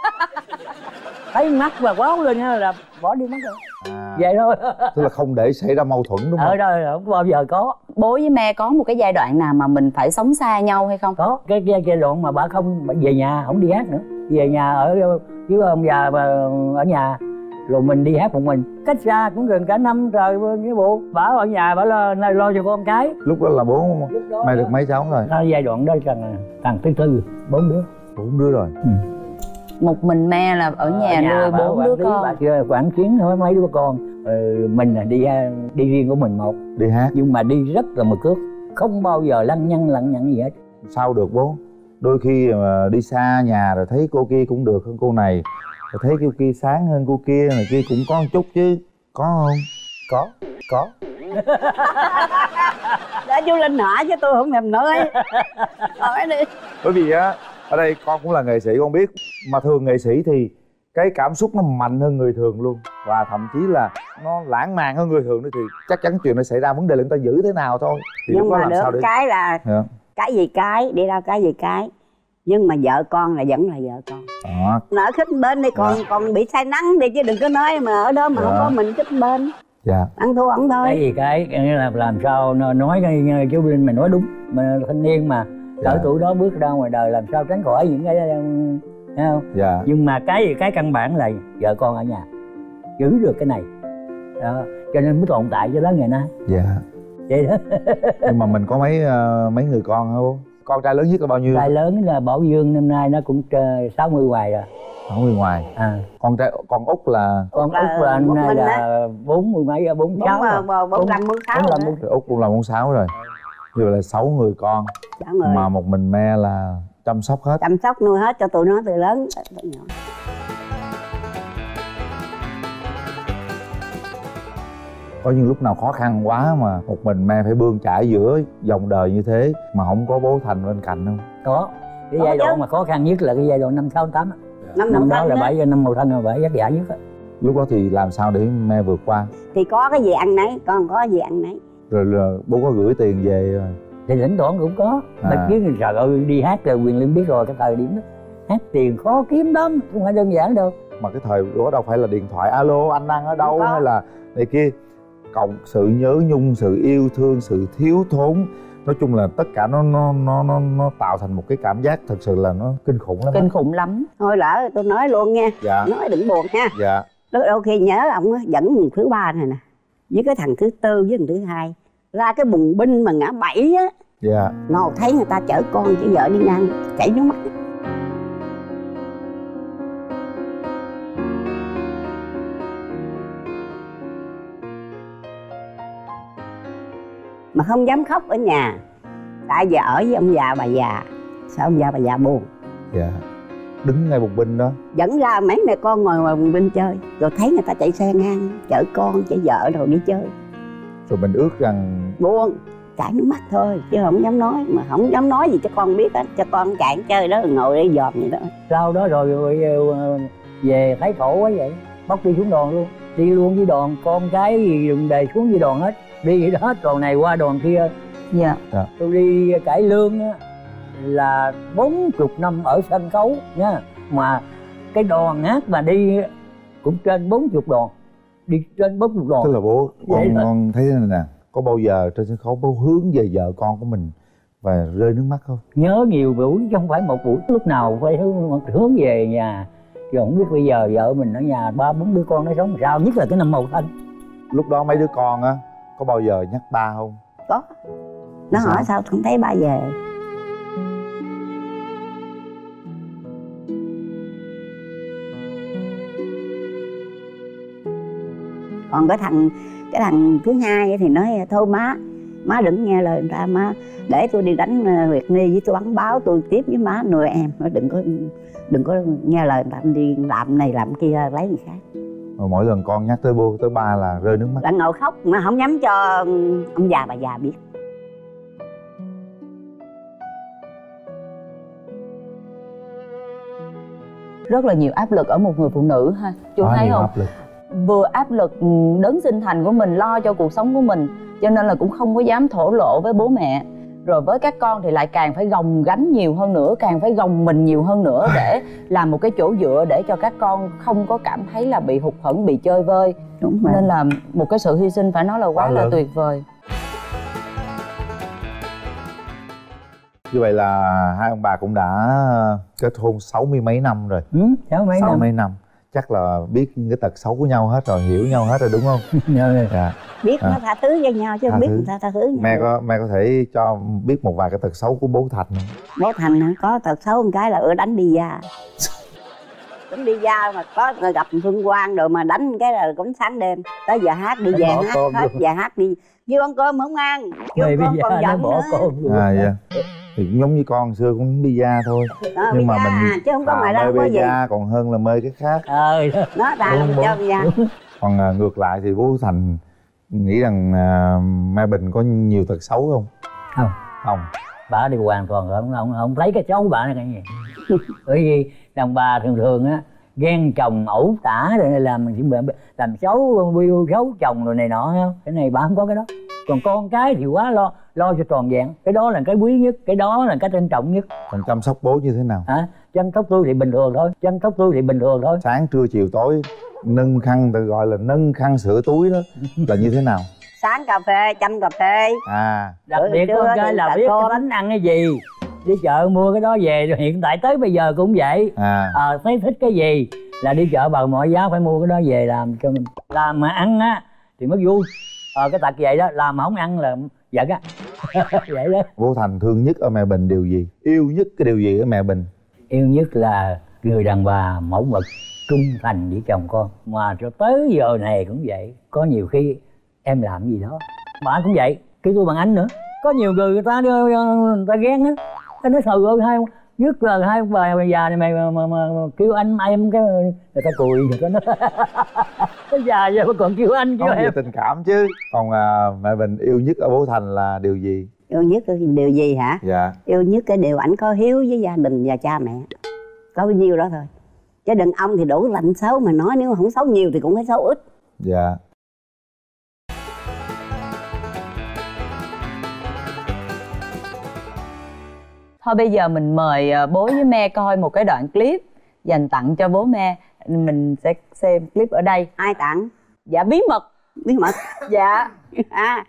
[SPEAKER 1] Thấy mắt và quáo lên là bỏ đi mất rồi. À. Vậy thôi.
[SPEAKER 2] Tức là không để xảy ra mâu thuẫn đúng không?
[SPEAKER 1] Ở đây là không bao giờ có.
[SPEAKER 4] Bố với mẹ có một cái giai đoạn nào mà mình phải sống xa nhau hay không?
[SPEAKER 1] Có cái cái giai đoạn mà bà không về nhà, không đi hát nữa, về nhà ở với ông già mà ở nhà, rồi mình đi hát một mình, cách xa cũng gần cả năm trời với bộ. Bà ở nhà bà lo, lo cho con cái.
[SPEAKER 2] Lúc đó là bố mày được mấy cháu rồi?
[SPEAKER 1] Nó giai đoạn đó thằng thằng thứ tư, bốn đứa.
[SPEAKER 2] Bốn đứa rồi.
[SPEAKER 1] Ừ.
[SPEAKER 4] Một mình me là ở nhà, ở nhà nuôi bốn đứa con.
[SPEAKER 1] Bà chưa quản kiến thôi mấy đứa con. Ừ, mình là đi đi riêng của mình một.
[SPEAKER 2] Đi hát.
[SPEAKER 1] Nhưng mà đi rất là mực cước, không bao giờ lăng nhăng lăng nhăng gì hết.
[SPEAKER 2] Sao được bố? Đôi khi mà đi xa nhà rồi thấy cô kia cũng được hơn cô này, rồi thấy cô kia sáng hơn cô kia, này kia cũng có một chút chứ, có không?
[SPEAKER 1] Có, có.
[SPEAKER 3] Để chú Linh hỏi chứ tôi không thèm nói. Hỏi đi.
[SPEAKER 2] Bởi vì á, ở đây con cũng là nghệ sĩ, con biết mà thường nghệ sĩ thì cái cảm xúc nó mạnh hơn người thường luôn, và thậm chí là nó lãng mạn hơn người thường nữa, thì chắc chắn chuyện nó xảy ra vấn đề là người ta giữ thế nào thôi. Thì
[SPEAKER 3] nhưng mà
[SPEAKER 2] làm
[SPEAKER 3] được
[SPEAKER 2] sao để...
[SPEAKER 3] cái là yeah. cái gì cái đi đâu cái gì cái, nhưng mà vợ con là vẫn là vợ con.
[SPEAKER 2] Đó.
[SPEAKER 3] Nở khích bên đi, còn yeah. còn bị say nắng đi chứ đừng có nói mà ở đó mà yeah. không có mình khích bên.
[SPEAKER 2] Dạ.
[SPEAKER 3] Ăn thua ổng thôi.
[SPEAKER 1] Cái gì cái là làm sao nói cái chú Linh mày nói đúng, mà thanh niên mà ở dạ. tuổi đó bước ra ngoài đời làm sao tránh khỏi những cái, thấy không?
[SPEAKER 2] Dạ.
[SPEAKER 1] Nhưng mà cái gì cái căn bản là vợ con ở nhà giữ được cái này đó, cho nên mới tồn tại cho đến ngày nay.
[SPEAKER 2] Dạ.
[SPEAKER 1] Vậy đó.
[SPEAKER 2] Nhưng mà mình có mấy uh, mấy người con hả bố? Con trai lớn nhất là bao nhiêu?
[SPEAKER 1] Trai lớn là Bảo Dương, năm nay nó cũng sáu mươi ngoài rồi.
[SPEAKER 2] sáu mươi ngoài.
[SPEAKER 1] À.
[SPEAKER 2] Con trai con út là
[SPEAKER 1] con út là năm nay là bốn mươi mấy, bốn sáu rồi.
[SPEAKER 3] bốn năm bốn sáu rồi.
[SPEAKER 2] Út cũng là bốn sáu rồi. Như vậy là sáu người con.
[SPEAKER 3] Người.
[SPEAKER 2] Mà một mình me là chăm sóc hết.
[SPEAKER 3] Chăm sóc nuôi hết cho tụi nó từ lớn tới nhỏ.
[SPEAKER 2] Có những lúc nào khó khăn quá mà một mình me phải bươn chải giữa dòng đời như thế mà không có bố Thành bên cạnh không?
[SPEAKER 1] Có. Cái giai đoạn mà khó khăn nhất là cái giai đoạn năm sáu tám.
[SPEAKER 3] Năm,
[SPEAKER 1] năm đó là bảy năm màu thanh là bảy vất vả nhất á.
[SPEAKER 2] Lúc đó thì làm sao để me vượt qua?
[SPEAKER 3] Thì có cái gì ăn nấy, con có gì ăn nấy.
[SPEAKER 2] Rồi là bố có gửi tiền về rồi?
[SPEAKER 1] Thì thỉnh thoảng cũng có. À. Mà chứ trời ơi đi hát rồi Quyền Linh biết rồi, cái thời điểm đó hát tiền khó kiếm lắm, không phải đơn giản đâu.
[SPEAKER 2] Mà cái thời đó đâu phải là điện thoại alo anh đang ở đâu hay là này kia, cộng sự nhớ nhung, sự yêu thương, sự thiếu thốn, nói chung là tất cả nó nó nó nó nó tạo thành một cái cảm giác thật sự là nó kinh khủng lắm.
[SPEAKER 4] Kinh đó. khủng lắm.
[SPEAKER 3] Thôi lỡ tôi nói luôn nha.
[SPEAKER 2] Dạ.
[SPEAKER 3] Nói đừng buồn ha.
[SPEAKER 2] Dạ.
[SPEAKER 3] Đôi, đôi khi nhớ ông dẫn thứ ba này nè, với cái thằng thứ tư với thằng thứ hai ra cái bùng binh mà ngã bảy á.
[SPEAKER 2] Dạ.
[SPEAKER 3] Ngồi thấy người ta chở con chở vợ đi ngang chảy nước mắt. Mà không dám khóc ở nhà, tại giờ ở với ông già bà già, sao ông già bà già buồn.
[SPEAKER 2] Dạ. đứng ngay bùng binh đó.
[SPEAKER 3] Dẫn ra mấy mẹ con ngồi ngoài bùng binh chơi, rồi thấy người ta chạy xe ngang chở con chở vợ rồi đi chơi.
[SPEAKER 2] Rồi mình ước rằng
[SPEAKER 3] buồn, chảy nước mắt thôi chứ không dám nói, mà không dám nói gì cho con biết á, cho con chạy chơi đó rồi ngồi đây dòm vậy đó.
[SPEAKER 1] Sau đó rồi, rồi về thấy khổ quá vậy, bóc đi xuống đòn luôn, đi luôn với đoàn, con cái gì đừng đề xuống với đoàn hết, đi vậy đó hết, đoàn này qua đoàn kia. Dạ. Dạ. Tôi đi cải lương á là bốn chục năm ở sân khấu nha, mà cái đoàn hát mà đi cũng trên bốn chục đoàn, đi trên bốn chục đoàn.
[SPEAKER 2] Tức là bố con, con thấy thế này nè, có bao giờ trên sân khấu bố hướng về vợ con của mình và rơi nước mắt không?
[SPEAKER 1] Nhớ nhiều buổi chứ không phải một buổi, lúc nào phải hướng, hướng về nhà. Chứ không biết bây giờ vợ mình ở nhà ba bốn đứa con nó sống sao, nhất là cái năm mậu thân.
[SPEAKER 2] Lúc đó mấy đứa con á có bao giờ nhắc ba không?
[SPEAKER 3] Có. Nó sao? Hỏi sao không thấy ba về. Còn cái thằng cái thằng thứ hai thì nói thôi má, má đừng nghe lời người ta, má để tôi đi đánh Nguyệt Ni với tôi bắn báo, tôi tiếp với má nuôi em, nó đừng có đừng có nghe lời người ta đi làm này làm kia lấy người khác.
[SPEAKER 2] Rồi mỗi lần con nhắc tới bố tới ba là rơi nước mắt.
[SPEAKER 3] Là ngồi khóc mà không dám cho ông già bà già biết.
[SPEAKER 4] Rất là nhiều áp lực ở một người phụ nữ ha, chú
[SPEAKER 2] Quá
[SPEAKER 4] thấy không?
[SPEAKER 2] Áp lực.
[SPEAKER 4] Vừa áp lực đấng sinh thành của mình, lo cho cuộc sống của mình, cho nên là cũng không có dám thổ lộ với bố mẹ. Rồi với các con thì lại càng phải gồng gánh nhiều hơn nữa, càng phải gồng mình nhiều hơn nữa để làm một cái chỗ dựa để cho các con không có cảm thấy là bị hụt hẫng, bị chơi vơi.
[SPEAKER 3] Đúng rồi.
[SPEAKER 4] Nên là một cái sự hy sinh phải nói là quá, quá là lớn. Tuyệt vời.
[SPEAKER 2] Như vậy là hai ông bà cũng đã kết hôn sáu mươi mấy năm rồi.
[SPEAKER 1] Ừ, sáu mấy
[SPEAKER 2] sáu
[SPEAKER 1] năm.
[SPEAKER 2] mấy năm. Chắc là biết cái tật xấu của nhau hết rồi, hiểu nhau hết rồi đúng không?
[SPEAKER 3] Dạ. Biết à. Nó tha thứ cho nhau chứ không biết người ta tha thứ nhau.
[SPEAKER 2] Mẹ có mẹ có thể cho biết một vài cái tật xấu của bố Thành không?
[SPEAKER 3] Bố Thành có tật xấu một cái là ưa đánh bida. Đánh bida mà có gặp Phương Quang rồi mà đánh cái là cũng sáng đêm tới giờ hát đi về hát hết, giờ hát đi kêu ăn cơm không ăn, kêu ăn cơm còn giận nữa.
[SPEAKER 2] À dạ. Thì cũng giống như con xưa cũng bida thôi.
[SPEAKER 3] Đó,
[SPEAKER 2] nhưng
[SPEAKER 3] bida,
[SPEAKER 2] mà mình
[SPEAKER 3] chứ không có ngoài đâu có gì.
[SPEAKER 2] Còn hơn là mê cái khác.
[SPEAKER 1] Ờ,
[SPEAKER 3] nó ra cho bida.
[SPEAKER 2] Còn à, ngược lại thì bố Thành nghĩ rằng à, Mai Bình có nhiều tật xấu không?
[SPEAKER 1] Không.
[SPEAKER 2] Không.
[SPEAKER 1] Bà đi hoàn toàn không không không lấy cái xấu của bà là cái gì. Bởi vì đàn bà thường thường á ghen chồng ẩu tả rồi làm làm xấu biêu xấu chồng rồi này nọ không? Cái này bà không có cái đó. Còn con cái thì quá lo lo cho tròn vẹn, cái đó là cái quý nhất, cái đó là cái trân trọng nhất.
[SPEAKER 2] Còn chăm sóc bố như thế nào?
[SPEAKER 1] Hả? Chăm sóc tôi thì bình thường thôi, chăm sóc tôi thì bình thường thôi.
[SPEAKER 2] Sáng trưa chiều tối nâng khăn, tự gọi là nâng khăn sữa túi đó là như thế nào?
[SPEAKER 3] Sáng cà phê, chăm cà phê.
[SPEAKER 2] À.
[SPEAKER 1] Đặc biệt con cái là biết cái bánh ăn cái gì, đi chợ mua cái đó về, rồi hiện tại tới bây giờ cũng vậy. À. À, thấy thích cái gì là đi chợ bằng mọi giá phải mua cái đó về làm cho mình. Làm mà ăn á thì mới vui. Ờ cái tật vậy đó, làm mà không ăn là giận á. Vậy đó.
[SPEAKER 2] Bố Thành thương nhất ở mẹ Bình điều gì? Yêu nhất cái điều gì ở mẹ Bình?
[SPEAKER 1] Yêu nhất là người đàn bà mẫu mực, trung thành với chồng con. Mà cho tới giờ này cũng vậy. Có nhiều khi em làm gì đó, bà cũng vậy, kêu tôi bằng anh nữa. Có nhiều người người ta người ta ghen á, cái nói thừ ơi hai ông nhất là hai ông bà già này mày mà, mà, mà, mà kêu anh em cái người ta cười, người ta nói cái già giờ mà còn kêu anh kêu
[SPEAKER 2] không,
[SPEAKER 1] em.
[SPEAKER 2] Tình cảm chứ. Còn à, mẹ Bình yêu nhất ở bố Thành là điều gì?
[SPEAKER 3] Yêu nhất điều gì hả?
[SPEAKER 2] Dạ.
[SPEAKER 3] Yêu nhất cái điều ảnh có hiếu với gia đình và cha mẹ, có bao nhiêu đó thôi. Chứ đàn ông thì đủ lạnh xấu mà nói, nếu không xấu nhiều thì cũng phải xấu ít.
[SPEAKER 2] Dạ.
[SPEAKER 4] Thôi bây giờ mình mời bố với mẹ coi một cái đoạn clip dành tặng cho bố mẹ. Mình sẽ xem clip ở đây.
[SPEAKER 3] Ai tặng?
[SPEAKER 4] Dạ bí mật.
[SPEAKER 3] Bí mật?
[SPEAKER 4] Dạ.
[SPEAKER 3] À.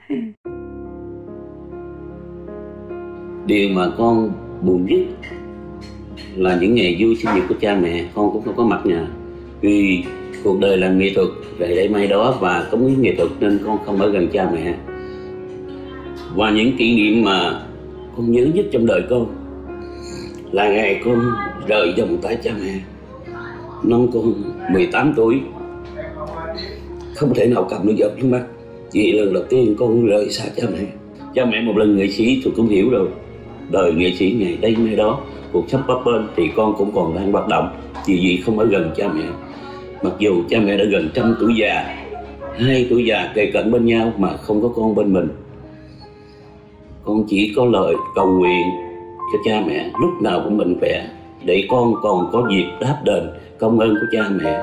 [SPEAKER 5] Điều mà con buồn nhất là những ngày vui sinh nhật của cha mẹ con cũng không có mặt nhà. Vì cuộc đời làm nghệ thuật về đây mai đó và cống hiến nghệ thuật nên con không ở gần cha mẹ. Và những kỷ niệm mà con nhớ nhất trong đời con là ngày con rời vòng tay cha mẹ. Năm con mười tám tuổi, không thể nào cầm được giọt nước mắt vì lần đầu tiên con rời xa cha mẹ. Cha mẹ một lần nghệ sĩ tôi cũng hiểu rồi, đời nghệ sĩ ngày đây ngày đó cuộc sống bấp bênh thì con cũng còn đang hoạt động, vì vậy không ở gần cha mẹ. Mặc dù cha mẹ đã gần trăm tuổi già, hai tuổi già kề cận bên nhau mà không có con bên mình. Con chỉ có lời cầu nguyện cho cha mẹ lúc nào cũng mạnh khỏe, để con còn có dịp đáp đền công ơn của cha mẹ.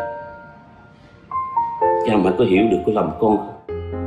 [SPEAKER 5] Cha mẹ có hiểu được cái lòng con không?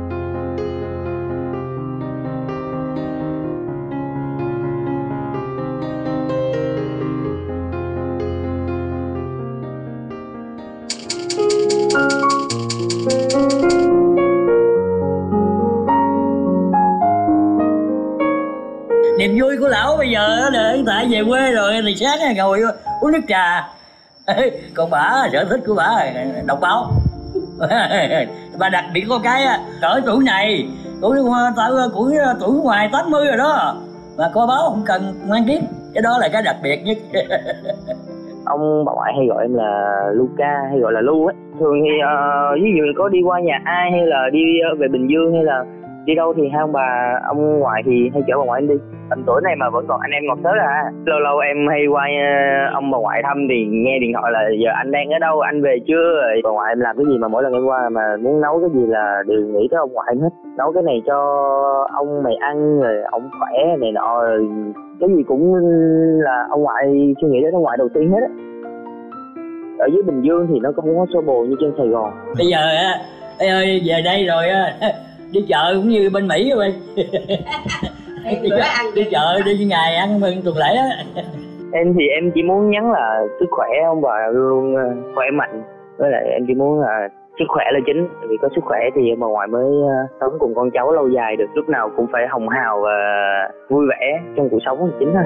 [SPEAKER 1] Niềm vui của lão bây giờ là hiện tại về quê rồi thì sáng ngồi uống nước trà. Còn bả sở thích của bả là đọc báo. Và đặc biệt có cái cỡ tuổi này, tuổi tuổi tuổi ngoài tám mươi rồi đó, mà coi báo không cần mang tiếp, cái đó là cái đặc biệt nhất.
[SPEAKER 6] Ông bà ngoại hay gọi em là Luca, hay gọi là Lu ấy. Thường thì uh, ví dụ có đi qua nhà ai hay là đi về Bình Dương hay là đi đâu thì hai ông bà ông ngoại thì hay chở bà ngoại em đi. Tầm tuổi này mà vẫn còn anh em ngọt tới à. Lâu lâu em hay qua ông bà ngoại thăm thì nghe điện thoại là giờ anh đang ở đâu, anh về chưa, rồi bà ngoại em làm cái gì mà mỗi lần em qua mà muốn nấu cái gì là đều nghĩ tới ông ngoại em hết. Nấu cái này cho ông mày ăn rồi ông khỏe này nọ, rồi cái gì cũng là ông ngoại suy nghĩ đến ông ngoại đầu tiên hết á. Ở dưới Bình Dương thì nó không có xô bồ như trên Sài Gòn.
[SPEAKER 1] Bây giờ á, ơi về đây rồi á, đi chợ cũng như bên Mỹ rồi. đi, chợ, đi chợ đi ngày ăn mừng tuần lễ á.
[SPEAKER 6] Em thì em chỉ muốn nhắn là sức khỏe ông bà luôn khỏe mạnh, với lại em chỉ muốn là sức khỏe là chính, vì có sức khỏe thì bà ngoại mới sống cùng con cháu lâu dài được, lúc nào cũng phải hồng hào và vui vẻ trong cuộc sống là chính thôi.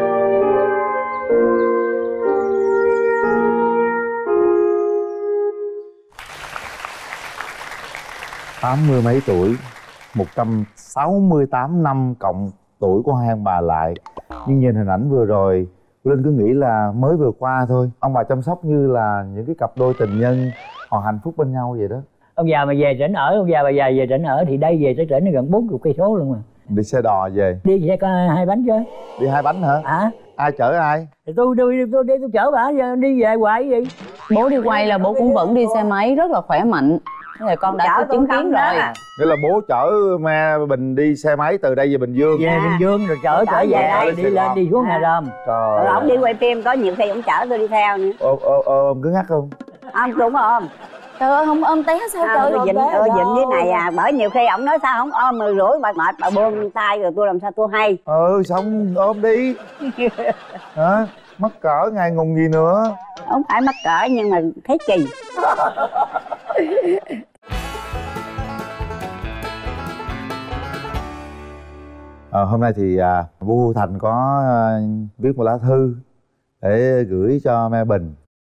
[SPEAKER 2] Tám mươi mấy tuổi, một trăm sáu mươi tám năm cộng tuổi của hai ông bà lại. Nhưng nhìn hình ảnh vừa rồi, Linh cứ nghĩ là mới vừa qua thôi. Ông bà chăm sóc như là những cái cặp đôi tình nhân họ hạnh phúc bên nhau vậy đó.
[SPEAKER 1] Ông già mà về trển ở, ông già bà già về trển ở thì đây về tới trển gần bốn mươi cây số luôn mà.
[SPEAKER 2] Đi xe đò về.
[SPEAKER 1] Đi xe có hai bánh chứ.
[SPEAKER 2] Đi hai bánh hả?
[SPEAKER 1] Hả?
[SPEAKER 2] Ai chở ai?
[SPEAKER 1] Thì tôi tôi tôi đi tôi chở bà, giờ đi về hoài gì.
[SPEAKER 4] Bố đi quay là bố cũng vẫn đi xe máy rất là khỏe mạnh. Thế là con đã có chứng kiến rồi.
[SPEAKER 2] Nghĩa là bố chở Me Bình đi xe máy từ đây về Bình Dương.
[SPEAKER 1] Về à. Bình Dương rồi chở trở về đây, đi lên đi xuống Hà Râm.
[SPEAKER 3] Trời ơi. Ông đi quay phim có nhiều khi ông chở tôi đi theo nữa.
[SPEAKER 2] Ôm ôm ôm cứng ngắc không?
[SPEAKER 3] Ông cũng ôm.
[SPEAKER 4] Trời ơi không ôm té sao trời ơi.
[SPEAKER 3] Dịnh ơi dịnh với này à, bởi nhiều khi ông nói sao không ôm mà rủi bà mệt bà buông tay rồi tôi làm sao tôi hay.
[SPEAKER 2] Ừ xong ôm đi. Hả? Mắc cỡ ngày ngùng gì nữa.
[SPEAKER 3] Không phải mắc cỡ nhưng mà thấy kỳ.
[SPEAKER 2] À, hôm nay thì à, Vu Thành có à, viết một lá thư để gửi cho Me Bình.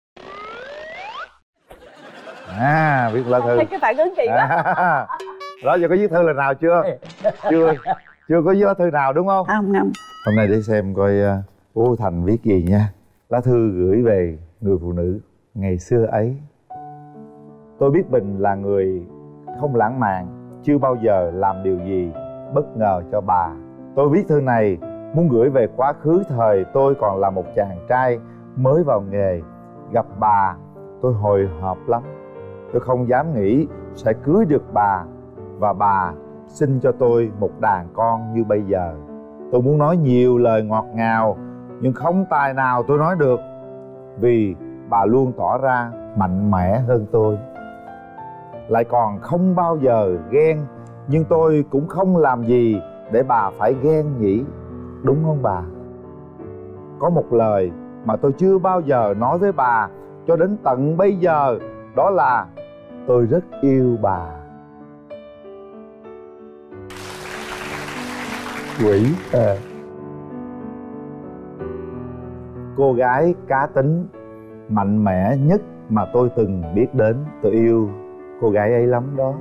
[SPEAKER 2] À, viết một lá thư.
[SPEAKER 4] Thấy cái phản ứng kỳ quá.
[SPEAKER 2] À, đó giờ có viết thư lần nào chưa? Chưa, chưa có viết lá thư nào đúng không?
[SPEAKER 3] Không, không.
[SPEAKER 2] Hôm nay để xem coi uh, Vu Thành viết gì nha. Lá thư gửi về người phụ nữ ngày xưa ấy. Tôi biết Bình là người không lãng mạn, chưa bao giờ làm điều gì bất ngờ cho bà. Tôi viết thư này muốn gửi về quá khứ thời tôi còn là một chàng trai mới vào nghề. Gặp bà tôi hồi hộp lắm. Tôi không dám nghĩ sẽ cưới được bà và bà sinh cho tôi một đàn con như bây giờ. Tôi muốn nói nhiều lời ngọt ngào nhưng không tài nào tôi nói được, vì bà luôn tỏ ra mạnh mẽ hơn tôi, lại còn không bao giờ ghen. Nhưng tôi cũng không làm gì để bà phải ghen nhỉ, đúng không bà? Có một lời mà tôi chưa bao giờ nói với bà cho đến tận bây giờ, đó là tôi rất yêu bà. Quỷ à. Cô gái cá tính mạnh mẽ nhất mà tôi từng biết đến. Tôi yêu cô gái ấy lắm đó.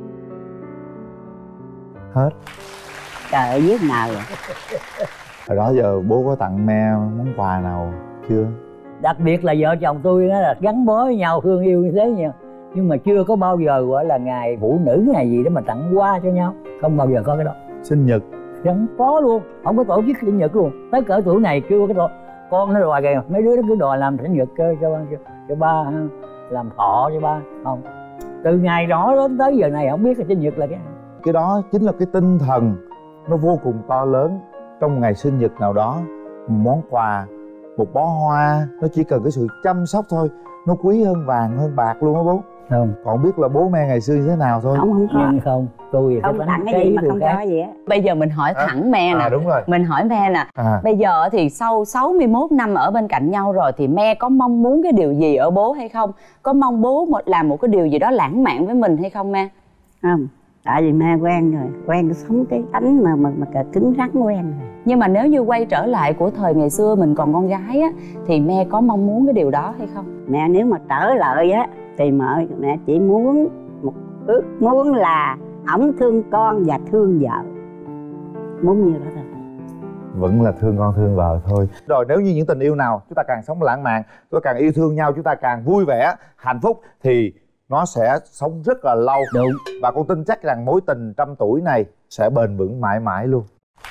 [SPEAKER 2] Hết.
[SPEAKER 3] Trời ơi viết nào rồi.
[SPEAKER 2] Hồi đó giờ bố có tặng Me món quà nào chưa?
[SPEAKER 1] Đặc biệt là vợ chồng tôi đó là gắn bó với nhau, thương yêu như thế nha. Nhưng mà chưa có bao giờ gọi là ngày phụ nữ ngày gì đó mà tặng quà cho nhau. Không bao giờ có cái đó.
[SPEAKER 2] Sinh nhật
[SPEAKER 1] Chẳng có luôn, không có tổ chức sinh nhật luôn. Tới cỡ tuổi này chưa có tổ con nó đòi kìa, mấy đứa nó cứ đòi làm sinh nhật cho, cho, cho, cho ba, làm thọ cho ba. Không, từ ngày đó đến tới giờ này không biết là sinh nhật là cái
[SPEAKER 2] cái đó chính là cái tinh thần nó vô cùng to lớn. Trong ngày sinh nhật nào đó, một món quà, một bó hoa, nó chỉ cần cái sự chăm sóc thôi, nó quý hơn vàng hơn bạc luôn á bố.
[SPEAKER 1] Không,
[SPEAKER 2] còn biết là bố mẹ ngày xưa như thế nào thôi.
[SPEAKER 3] Không, không có.
[SPEAKER 1] Nhưng không, tôi
[SPEAKER 3] không tặng cái gì mà không có gì á.
[SPEAKER 4] Bây giờ mình hỏi thẳng me nè.
[SPEAKER 2] À đúng rồi.
[SPEAKER 4] Mình hỏi me nè. À. Bây giờ thì sau sáu mươi mốt năm ở bên cạnh nhau rồi thì me có mong muốn cái điều gì ở bố hay không? Có mong bố một làm một cái điều gì đó lãng mạn với mình hay không me?
[SPEAKER 3] Không, tại vì me quen rồi, quen sống cái tánh mà mà mà cứng rắn quen rồi.
[SPEAKER 4] Nhưng mà nếu như quay trở lại của thời ngày xưa mình còn con gái á, thì me có mong muốn cái điều đó hay không?
[SPEAKER 3] Mẹ nếu mà trở lại á thì mẹ mẹ chỉ muốn một ước muốn là ổng thương con và thương vợ, muốn như đó thôi.
[SPEAKER 2] Vẫn là thương con thương vợ thôi. Rồi nếu như những tình yêu nào chúng ta càng sống lãng mạn, chúng ta càng yêu thương nhau, chúng ta càng vui vẻ, hạnh phúc thì nó sẽ sống rất là lâu.
[SPEAKER 1] Đúng.
[SPEAKER 2] Và con tin chắc rằng mối tình trăm tuổi này sẽ bền vững mãi mãi luôn.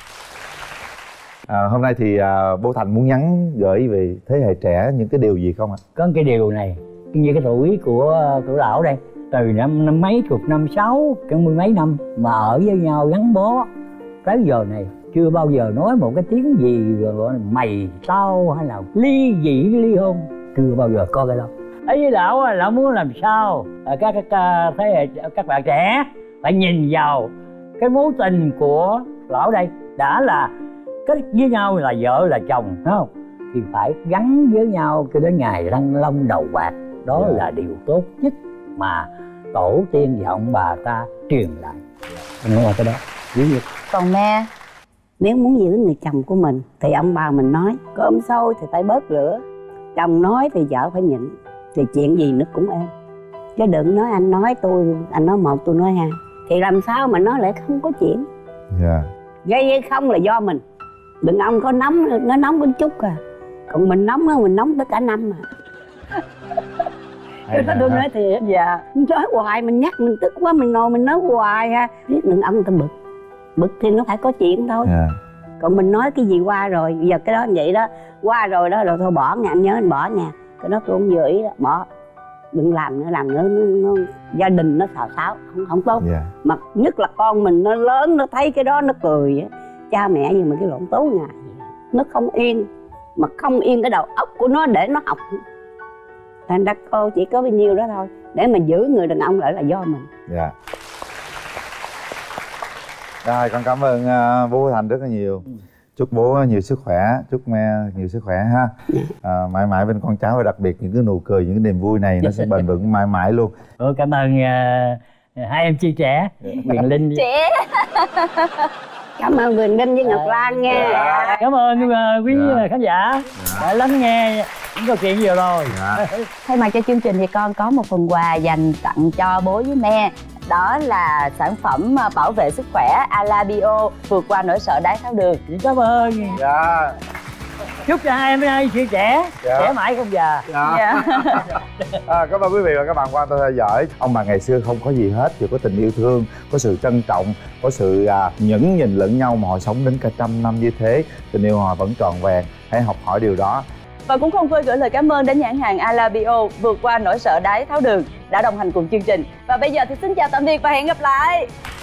[SPEAKER 2] À, hôm nay thì à, bố Thành muốn nhắn gửi về thế hệ trẻ những cái điều gì không ạ?
[SPEAKER 1] Có cái điều này, như cái tuổi của của lão đây, từ năm năm mấy chục năm sáu, cái mười mấy năm mà ở với nhau gắn bó tới giờ này chưa bao giờ nói một cái tiếng gì gọi là mày tao hay là ly dị ly hôn, chưa bao giờ có cái đó. Ấy với lão, lão muốn làm sao các các thế hệ các bạn trẻ phải nhìn vào cái mối tình của lão đây, đã là kết với nhau là vợ là chồng, đúng không? Thì phải gắn với nhau cho đến ngày răng long đầu bạc. Đó yeah. là điều tốt nhất mà tổ tiên và ông bà ta truyền lại. Nó là cái đó.
[SPEAKER 4] Còn me,
[SPEAKER 3] nếu muốn giữ người chồng của mình thì ông bà mình nói cơm sôi thì phải bớt lửa, chồng nói thì vợ phải nhịn, thì chuyện gì nó cũng êm. Chứ đừng nói anh nói tôi, anh nói một tôi nói hai, thì làm sao mà nó lại không có chuyện.
[SPEAKER 2] Yeah.
[SPEAKER 3] Gây hay không là do mình. Đừng ông có nóng, nó nóng một chút à, còn mình nóng á, mình nóng tất cả năm mà. Chứ có tôi nói thiệt, dạ nói hoài mình nhắc mình tức quá, mình ngồi mình nói hoài ha, biết đừng ông ta bực, bực thì nó phải có chuyện thôi. Yeah. Còn mình nói cái gì qua rồi, giờ cái đó vậy đó, qua rồi đó rồi thôi bỏ nha, anh nhớ anh bỏ nha, cái đó tôi không vừa ý đó, bỏ, đừng làm nữa, làm nữa nó, nó, gia đình nó xào xáo, không không tốt. Yeah. Mà nhất là con mình nó lớn, nó thấy cái đó nó cười á, cha mẹ gì mà cái lộn tố ngày nó không yên, mà không yên cái đầu óc của nó để nó học. Thành ra cô chỉ có bao nhiêu đó thôi, để mà giữ người đàn ông lại là do mình.
[SPEAKER 2] Dạ. Rồi con cảm ơn uh, bố Thành rất là nhiều. Chúc bố nhiều sức khỏe, chúc mẹ nhiều sức khỏe ha. À, mãi mãi bên con cháu, và đặc biệt những cái nụ cười, những cái niềm vui này nó sẽ bền vững mãi mãi luôn.
[SPEAKER 1] Ừ, cảm ơn uh, hai em chia trẻ, Quyền Linh.
[SPEAKER 4] Trẻ.
[SPEAKER 3] Cảm ơn Quyền Linh với Ngọc Lan nha.
[SPEAKER 1] Dạ. Cảm ơn uh, quý dạ. khán giả dạ. đã lắng nghe những câu chuyện vừa rồi. Dạ.
[SPEAKER 4] Thay mặt cho chương trình thì con có một phần quà dành tặng cho bố với mẹ. Đó là sản phẩm bảo vệ sức khỏe Alabio, vượt qua nỗi sợ đái tháo đường.
[SPEAKER 1] Cảm ơn. Dạ. Chúc cho hai em ai chia trẻ, dạ. trẻ mãi không già. Dạ. Dạ.
[SPEAKER 2] À, cảm ơn quý vị và các bạn quan tâm theo dõi. Ông bà ngày xưa không có gì hết, chỉ có tình yêu thương, có sự trân trọng, có sự à, nhẫn nhìn lẫn nhau mà họ sống đến cả trăm năm như thế. Tình yêu họ vẫn tròn vẹn. Hãy học hỏi điều đó.
[SPEAKER 4] Và cũng không quên gửi lời cảm ơn đến nhãn hàng Alabio, vượt qua nỗi sợ đái tháo đường đã đồng hành cùng chương trình. Và bây giờ thì xin chào tạm biệt và hẹn gặp lại.